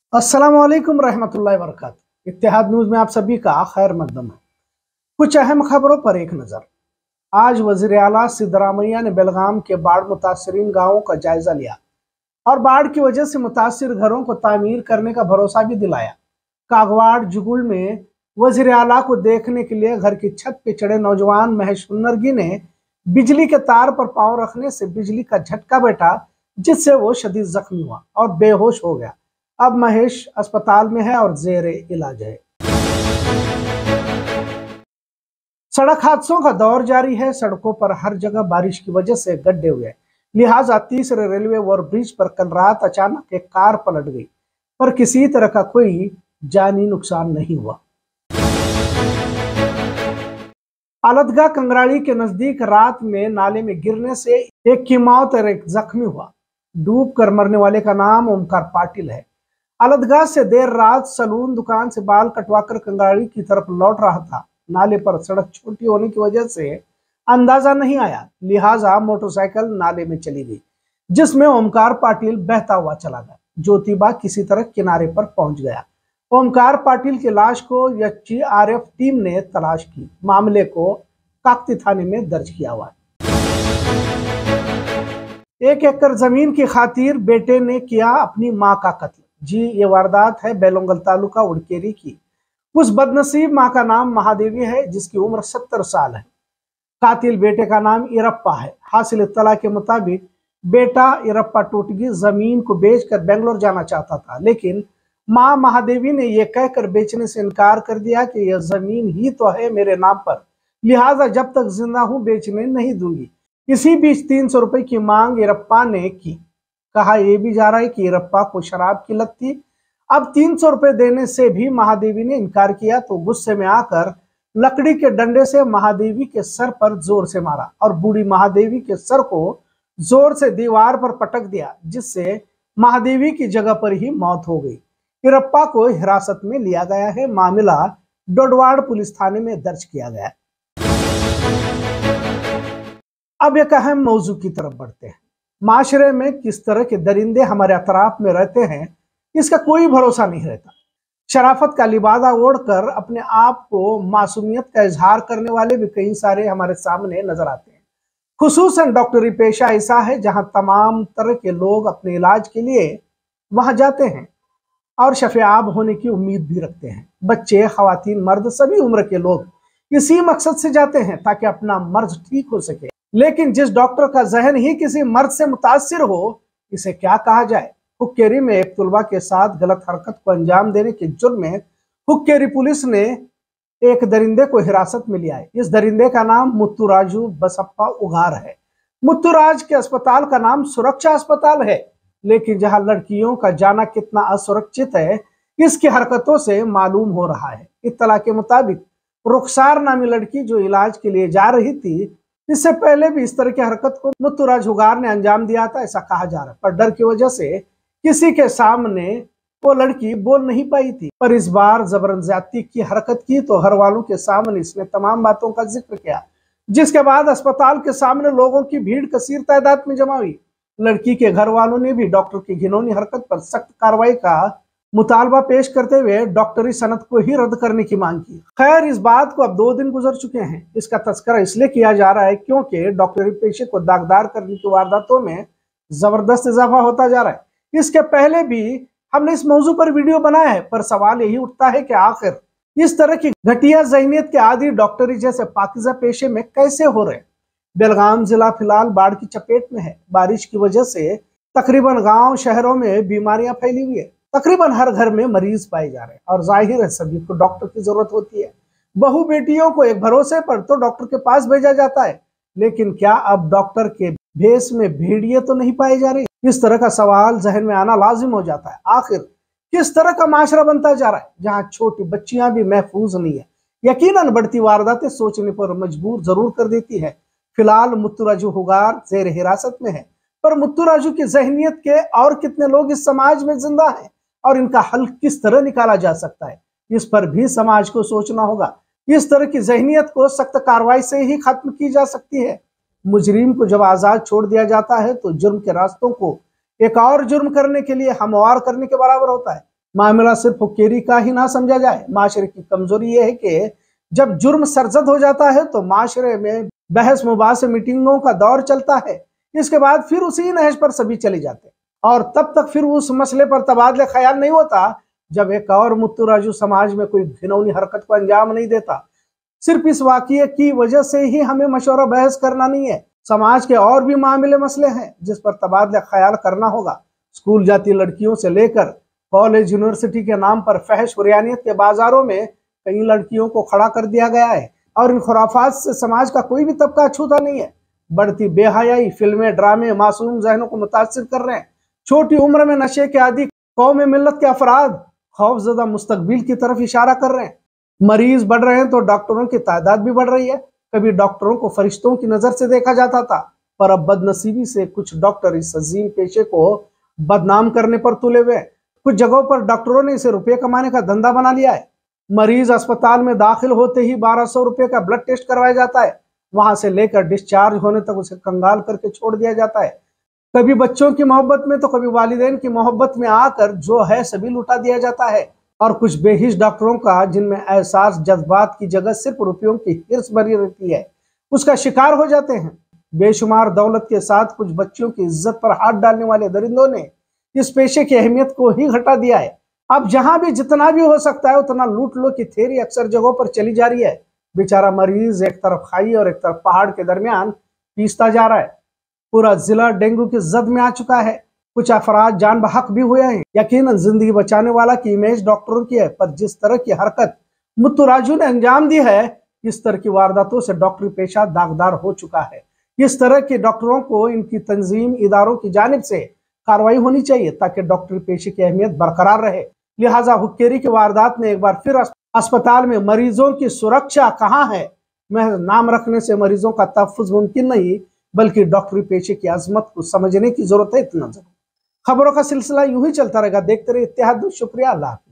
अस्सलामुअलैकुम रहमतुल्लाहि वबरकातुहू। इत्तेहाद न्यूज़ में आप सभी का खैर मकदम है। कुछ अहम खबरों पर एक नज़र। आज वज़ीर आला सिद्धरामैया ने बेलगाम के बाढ़ मुतासरीन गांवों का जायजा लिया और बाढ़ की वजह से मुतासिर घरों को तामीर करने का भरोसा भी दिलाया। कागवाड़ जुगुल में वज़ीर आला को देखने के लिए घर की छत पे चढ़े नौजवान महेश हुन्नरगी ने बिजली के तार पर पांव रखने से बिजली का झटका बैठा, जिससे वो शदीद जख्मी हुआ और बेहोश हो गया। अब महेश अस्पताल में है और जेरे इलाज है। सड़क हादसों का दौर जारी है। सड़कों पर हर जगह बारिश की वजह से गड्ढे हुए, लिहाजा तीसरे रेलवे ओवरब्रिज पर कल रात अचानक एक कार पलट गई, पर किसी तरह का कोई जानी नुकसान नहीं हुआ। अलदगा कंगराड़ी के नजदीक रात में नाले में गिरने से एक की मौत और एक जख्मी हुआ। डूब कर मरने वाले का नाम ओमकार पाटिल है। अलदगा से देर रात सलून दुकान से बाल कटवाकर कंगाड़ी की तरफ लौट रहा था। नाले पर सड़क छोटी होने की वजह से अंदाजा नहीं आया, लिहाजा मोटरसाइकिल नाले में चली गई, जिसमें ओमकार पाटिल बहता हुआ चला गया। ज्योतिबा किसी तरह किनारे पर पहुंच गया। ओमकार पाटिल की लाश को एसडीआरएफ टीम ने तलाश की। मामले को काकती थाने में दर्ज किया हुआ है। 1 एकड़ जमीन की खातिर बेटे ने किया अपनी मां का कत्ल। जी, ये वारदात है बेलोंगल तालुका उड़केरी की। उस बदनसीब मां का नाम महादेवी है, जिसकी उम्र 70 साल है। कातिल बेटे का नाम इरप्पा है। हासिल इत्तला के मुताबिक बेटा इरप्पा टोटगी जमीन को बेचकर बेंगलोर जाना चाहता था, लेकिन मां महादेवी ने यह कहकर बेचने से इनकार कर दिया कि यह जमीन ही तो है मेरे नाम पर, लिहाजा जब तक जिंदा हूं बेचने नहीं दूंगी। इसी बीच 300 रुपए की मांग इरप्पा ने की। कहा यह भी जा रहा है कि इरप्पा को शराब की लत थी। अब 300 रुपए देने से भी महादेवी ने इनकार किया तो गुस्से में आकर लकड़ी के डंडे से महादेवी के सर पर जोर से मारा और बूढ़ी महादेवी के सर को जोर से दीवार पर पटक दिया, जिससे महादेवी की जगह पर ही मौत हो गई। इरप्पा को हिरासत में लिया गया है। मामला डोडवाड़ पुलिस थाने में दर्ज किया गया है। अब एक अहम मौजू की तरफ बढ़ते हैं। माशरे में किस तरह के दरिंदे हमारे अतराफ में रहते हैं, इसका कोई भरोसा नहीं रहता। शराफत का लिबादा ओढ़कर अपने आप को मासूमियत का इजहार करने वाले भी कई सारे हमारे सामने नजर आते हैं। खुसूसन डॉक्टरी पेशा ऐसा है जहां तमाम तरह के लोग अपने इलाज के लिए वहां जाते हैं और शफेआब होने की उम्मीद भी रखते हैं। बच्चे, खवातीन, मर्द, सभी उम्र के लोग इसी मकसद से जाते हैं ताकि अपना मर्ज ठीक हो सके। लेकिन जिस डॉक्टर का जहन ही किसी मर्द से मुतासिर हो, इसे क्या कहा जाए। हुक्केरी में एक तुलबा के साथ गलत हरकत को अंजाम देने के जुर्म में हुक्केरी पुलिस ने एक दरिंदे को हिरासत में लिया है। इस दरिंदे का नाम मुत्तुराजू बसप्पा उगार है। मुत्तुराज के अस्पताल का नाम सुरक्षा अस्पताल है, लेकिन जहां लड़कियों का जाना कितना असुरक्षित है, इसकी हरकतों से मालूम हो रहा है। इत्तला के मुताबिक रुखसार नामी लड़की जो इलाज के लिए जा रही थी, इससे पहले भी इस तरह की हरकत को मुत्तुराज हुगार ने अंजाम दिया था, ऐसा कहा जा रहा है। पर डर की वजह से किसी के सामने वो लड़की बोल नहीं पाई थी, पर इस बार जबरन ज्यादती की हरकत की तो घर वालों के सामने इसने तमाम बातों का जिक्र किया, जिसके बाद अस्पताल के सामने लोगों की भीड़ कसीर तादाद में जमा हुई। लड़की के घर वालों ने भी डॉक्टर की घिनौनी हरकत पर सख्त कार्रवाई का मुतालबा पेश करते हुए डॉक्टरी सनद को ही रद्द करने की मांग की। खैर, इस बात को अब 2 दिन गुजर चुके हैं। इसका तस्करा इसलिए किया जा रहा है क्योंकि डॉक्टरी पेशे को दागदार करने की वारदातों में जबरदस्त इजाफा होता जा रहा है। इसके पहले भी हमने इस मौजू पर वीडियो बनाया है, पर सवाल यही उठता है कि आखिर इस तरह की घटिया ज़हनियत के आदि डॉक्टरी जैसे पाकीज़ा पेशे में कैसे हो रहे। बेलगाम जिला फिलहाल बाढ़ की चपेट में है। बारिश की वजह से तकरीबन गांव शहरों में बीमारियां फैली हुई है। तकरीबन हर घर में मरीज पाए जा रहे हैं और जाहिर है सभी को डॉक्टर की जरूरत होती है। बहू बेटियों को एक भरोसे पर तो डॉक्टर के पास भेजा जाता है, लेकिन क्या अब डॉक्टर के भेष में भेड़िए तो नहीं पाए जा रहे। इस तरह का सवाल जहन में आना लाजिम हो जाता है। आखिर किस तरह का माशरा बनता जा रहा है जहां छोटी बच्चियां भी महफूज नहीं है। यकीनन बढ़ती वारदातें सोचने पर मजबूर जरूर कर देती है। फिलहाल मुत्तुराजू हुगार जेर हिरासत में है, पर मुत्तुराजू की जहनियत के और कितने लोग इस समाज में जिंदा हैं और इनका हल किस तरह निकाला जा सकता है, इस पर भी समाज को सोचना होगा। इस तरह की जहनियत को सख्त कार्रवाई से ही खत्म की जा सकती है। मुजरिम को जब आजाद छोड़ दिया जाता है तो जुर्म के रास्तों को एक और जुर्म करने के लिए हमवार करने के बराबर होता है। मामला सिर्फ हुक्केरी का ही ना समझा जाए। माशरे की कमजोरी यह है कि जब जुर्म सरजद हो जाता है तो माशरे में बहस मुबास मीटिंगों का दौर चलता है। इसके बाद फिर उसी नहज पर सभी चले जाते हैं और तब तक फिर उस मसले पर तबादला ख्याल नहीं होता जब एक और मुत्तू राजू समाज में कोई घिनौनी हरकत को अंजाम नहीं देता। सिर्फ इस वाकये की वजह से ही हमें मशवरा बहस करना नहीं है। समाज के और भी मामले मसले हैं जिस पर तबादला ख्याल करना होगा। स्कूल जाती लड़कियों से लेकर कॉलेज यूनिवर्सिटी के नाम पर फहश हुरियानियत के बाजारों में कई लड़कियों को खड़ा कर दिया गया है और इन खुराफात से समाज का कोई भी तबका अछूता नहीं है। बढ़ती बेहयाई, फिल्में, ड्रामे मासूम जहनों को मुतासिर कर रहे हैं। छोटी उम्र में नशे के आदि कौम मिल्लत के अफराद खौफजदा मुस्तकबिल की तरफ इशारा कर रहे हैं। मरीज बढ़ रहे हैं तो डॉक्टरों की तादाद भी बढ़ रही है। कभी डॉक्टरों को फरिश्तों की नजर से देखा जाता था, पर अब बदनसीबी से कुछ डॉक्टर इस अजीम पेशे को बदनाम करने पर तुले हुए। कुछ जगहों पर डॉक्टरों ने इसे रुपये कमाने का धंधा बना लिया है। मरीज अस्पताल में दाखिल होते ही 1200 रुपये का ब्लड टेस्ट करवाया जाता है। वहां से लेकर डिस्चार्ज होने तक उसे कंगाल करके छोड़ दिया जाता है। कभी बच्चों की मोहब्बत में तो कभी वालिदैन की मोहब्बत में आकर जो है सभी लुटा दिया जाता है। और कुछ बेहिश डॉक्टरों का, जिनमें एहसास जज्बात की जगह सिर्फ रुपयों की हिर्स भरी रहती है, उसका शिकार हो जाते हैं। बेशुमार दौलत के साथ कुछ बच्चियों की इज्जत पर हाथ डालने वाले दरिंदों ने इस पेशे की अहमियत को ही घटा दिया है। अब जहां भी जितना भी हो सकता है उतना लूट लो की थेरी अक्सर जगहों पर चली जा रही है। बेचारा मरीज एक तरफ खाई और एक तरफ पहाड़ के दरमियान पीसता जा रहा है। पूरा जिला डेंगू की जद में आ चुका है। कुछ अफराद जान बहक भी हुए हैं। यकीनन जिंदगी बचाने वाला की इमेज डॉक्टरों की है, पर जिस तरह की हरकत मुत्तू राजू ने अंजाम दी है, इस तरह की वारदातों से डॉक्टरी पेशा दागदार हो चुका है। इस तरह के डॉक्टरों को इनकी तंजीम इदारों की जानिब से कार्रवाई होनी चाहिए ताकि डॉक्टरी पेशे की अहमियत बरकरार रहे। लिहाजा हुक्केरी की वारदात ने एक बार फिर अस्पताल में मरीजों की सुरक्षा कहाँ है, महज नाम रखने से मरीजों का तहफ़्फ़ुज़ मुमकिन नहीं, बल्कि डॉक्टरी पेशे की अजमत को समझने की जरूरत है। इतना जरूर। खबरों का सिलसिला यूं ही चलता रहेगा। देखते रहिए इत्तेहाद। शुक्रिया। अल्लाह।